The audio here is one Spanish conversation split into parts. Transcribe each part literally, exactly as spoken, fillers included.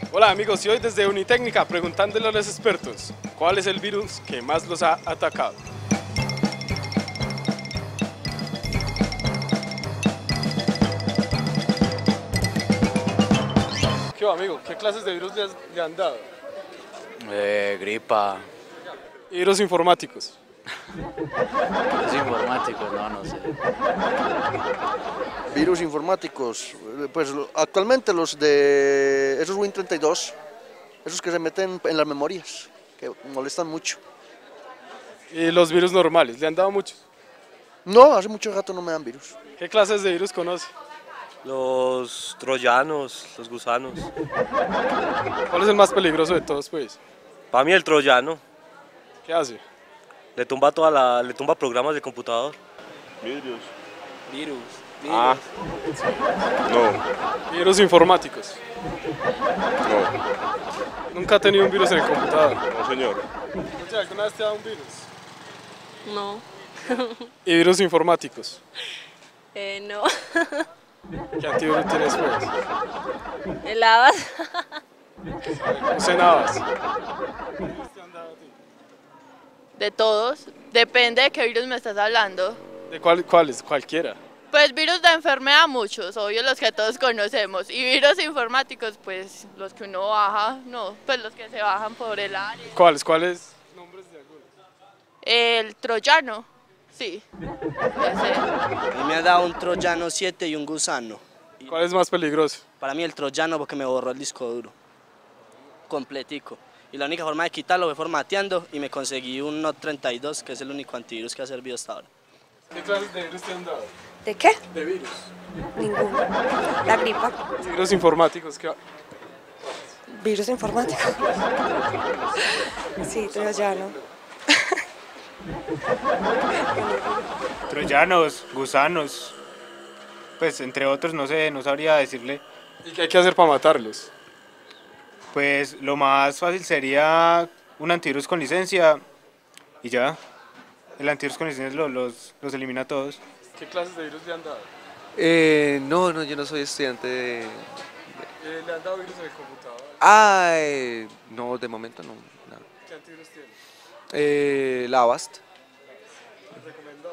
Hola amigos, y hoy desde Unitécnica preguntándole a los expertos, ¿cuál es el virus que más los ha atacado? ¿Qué va, amigo? ¿Qué clases de virus le, has- le han dado? Eh, gripa, Virus informáticos. los informáticos, no, no sé. Virus informáticos, eh, pues lo- actualmente los de esos Win treinta y dos, esos que se meten en las memorias, que molestan mucho. Y los virus normales, ¿le han dado muchos? No, hace mucho rato no me dan virus. ¿Qué clases de virus conoce? Los troyanos, los gusanos. ¿Cuál es el más peligroso de todos, pues? Para mí el troyano ¿Qué hace? le tumba toda la, le tumba programas de computador. Vidrios. Virus, Ah, no, Virus informáticos. no, Nunca ha tenido un virus en el computador. no señor. Oye, ¿alguna vez te ha dado un virus? No, ¿Y virus informáticos? eh, no. ¿Qué antivirus tienes, pues? ¿Helabas? Usé Navas. De todos, depende de qué virus me estás hablando. ¿De cuál, cuáles? Cualquiera. Pues virus de enfermedad muchos, obvio los que todos conocemos. Y virus informáticos, pues los que uno baja, no, pues los que se bajan por el área. ¿Cuáles? ¿Cuáles? Nombres de algunos. El troyano, sí, puede ser. A mí me ha dado un troyano siete y un gusano. ¿Cuál es más peligroso? Para mí el troyano porque me borró el disco duro. Completico. Y la única forma de quitarlo fue formateando y me conseguí un Note treinta y dos, que es el único antivirus que ha servido hasta ahora. ¿Qué clases de virus te han dado? ¿De qué? De virus. Ninguno. La gripa. Virus informáticos. ¿Qué? Virus informático. Sí, troyano. Troyanos, gusanos, pues entre otros, no sé, no sabría decirle. ¿Y qué hay que hacer para matarlos? Pues lo más fácil sería un antivirus con licencia y ya. El antivirus con licencia lo- los, los elimina a todos. ¿Qué clases de virus le han dado? Eh, no, no, yo no soy estudiante de... Eh, ¿Le han dado virus en el computador? Ah, eh, no, de momento no. no. ¿Qué antivirus tiene? Eh, la Avast. ¿Recomendado?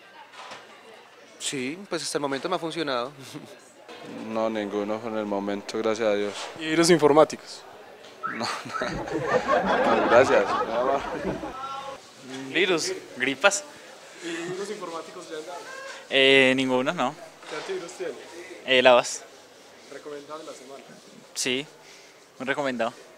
Sí, pues hasta el momento me ha funcionado. No, ninguno en el momento, gracias a Dios. ¿Y virus informáticos? No, gracias. Nada más. Virus, gripas. ¿Y virus informáticos le han dado? Eh, ninguno, no. ¿Qué antivirus tiene? Eh, lavas. Recomendado en la semana. Sí, muy recomendado.